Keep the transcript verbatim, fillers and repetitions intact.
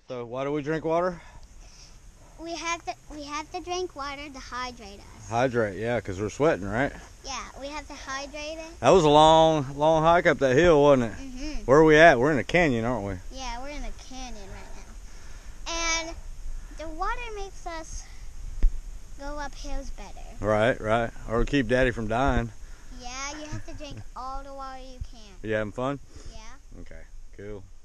So why do we drink water? We have to we have to drink water to hydrate us. Hydrate, yeah, because we're sweating, right? Yeah, we have to hydrate it. That was a long, long hike up that hill, wasn't it? Mm-hmm. Where are we at? We're in a canyon, aren't we? Yeah, we're in a canyon right now. And the water makes us go up hills better. Right, right. Or keep Daddy from dying. Yeah, you have to drink all the water you can. Are you having fun? Yeah. Okay, cool.